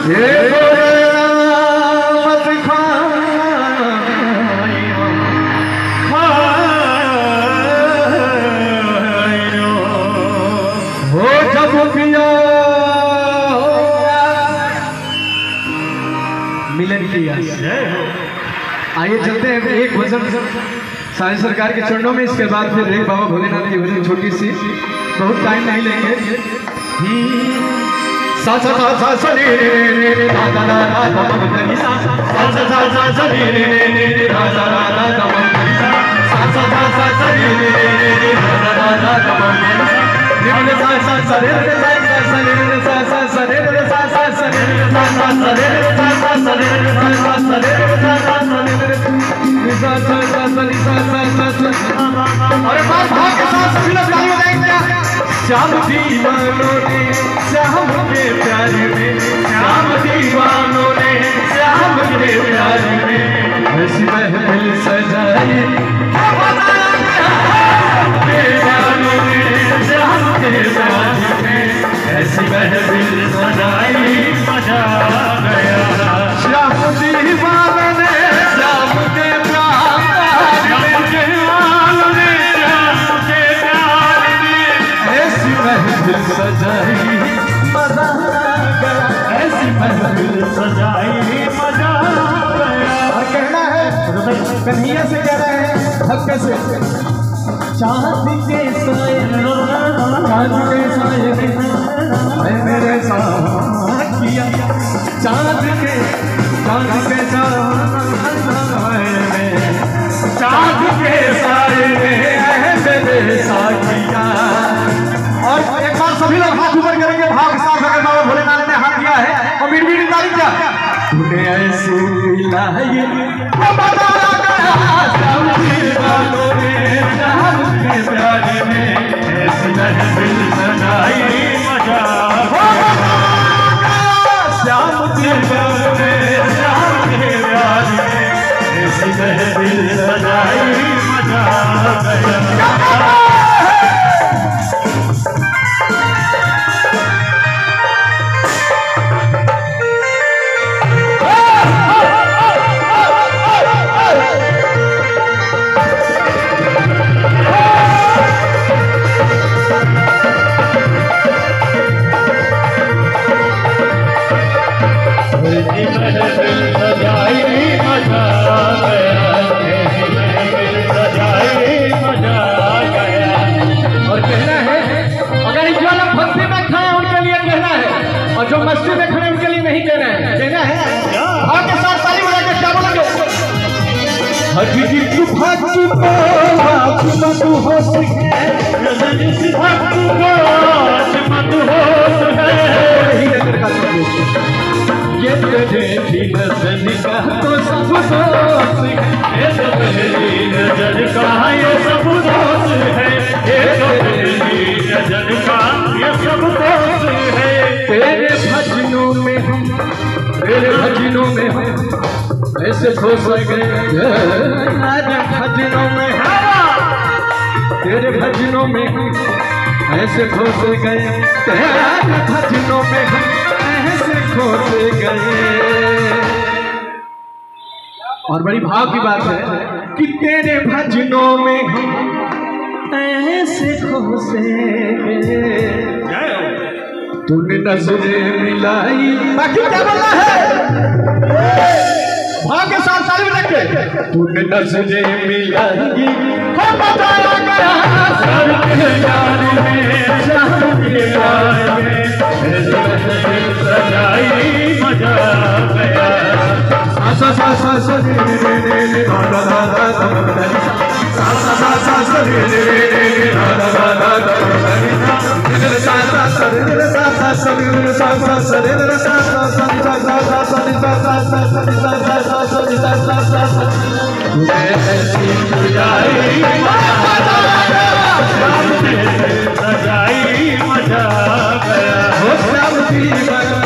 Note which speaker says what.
Speaker 1: मिलन किया। आइए चलते हैं एक भजन साईं सरकार के चरणों में, इसके बाद फिर एक बाबा भोलेनाथ की भजन छोटी सी, बहुत टाइम नहीं लेंगे। सा सा सा सा सा रे रे रे रे धा धा धा धा धा धा धा सा सा सा सा सा रे रे रे रे रे धा धा धा धा धा सा सा सा सा सा रे रे रे रे रे धा धा धा धा धा निम्न सा सा सा रे रे सा सा सा रे रे सा सा सा रे रे सा सा सा रे रे सा सा सा रे रे सा सा सा रे रे सा सा सा रे रे सा सा सा रे रे सा सा सा सा सा अरे बात भाग के साथ सभी लोग ताली बजाएंगे क्या? श्याम दीवानों ने श्याम के प्यार में, श्याम दीवानों ने श्याम के प्यार में ऐसी महफिल सजाई, दीवानों ने श्याम के प्यार में ऐसी महफिल सजाई, मजा गया। श्याम दीवानों ने श्याम के प्यार में, महफिल सजाई मजा गया, ऐसी महफिल सजाई मजा गया। और कहना है कन्हैया से कह रहे हैं हक से, चांद के साए मेरे साथ किया, चांद के साए में मेरे साथ किया। और एक बार सभी लोग हाथ ऊपर करेंगे, भाव के साथ अगर बाबा भोलेनाथ ने हाथ दिया है और मीठी मीठी ताली क्या तूने ऐसे मिलाई श्याम दीवानों ने श्याम के प्यार में ऐसी महफिल सजाई, मजा श्याम दीवानों ने श्याम के प्यार में ऐसी महफिल सजाई, मजा गया। जो मस्ती में खड़े उनके लिए नहीं कहना है, कहना है भाग के साथ ताली बजा के क्या बोलेंगे? हकीकी तू भाग तू मत हो सके, ये तेरी नजर का तो सब दोस्त है, ये तेरी नजर का ये सब दोस्त है, ये तेरी नजर का ये सब दोस्त है। तेरे भजनों में हम ऐसे खोस गए, भजनों में तेरे भजनों में हम ऐसे खोस गए, तेरे भजनों में हम ऐसे खोस गए। और बड़ी भाव की बात है कि तेरे भजनों में हम ऐसे खोसे गए, तूने नजरें मिलाई। बाकी क्या बोला है? भाग के साथ ताली बजा के तूने नजरें मिलाई, हो बताया गया सर के यार में, शाम के यार में महफिल सजाई, मजा गया। सा सा सा सा रे रे रे रे धा धा धा धा धा सा सा सा सा सा रे रे रे रे धा धा धा धा धा सा सा सा रे रे सा सा सा रे रे सा सा सा रे रे सा सा सा सा सा सा सा सा सा सा ऐसी सजाई सजाई मजा गया। हो श्याम दीवानों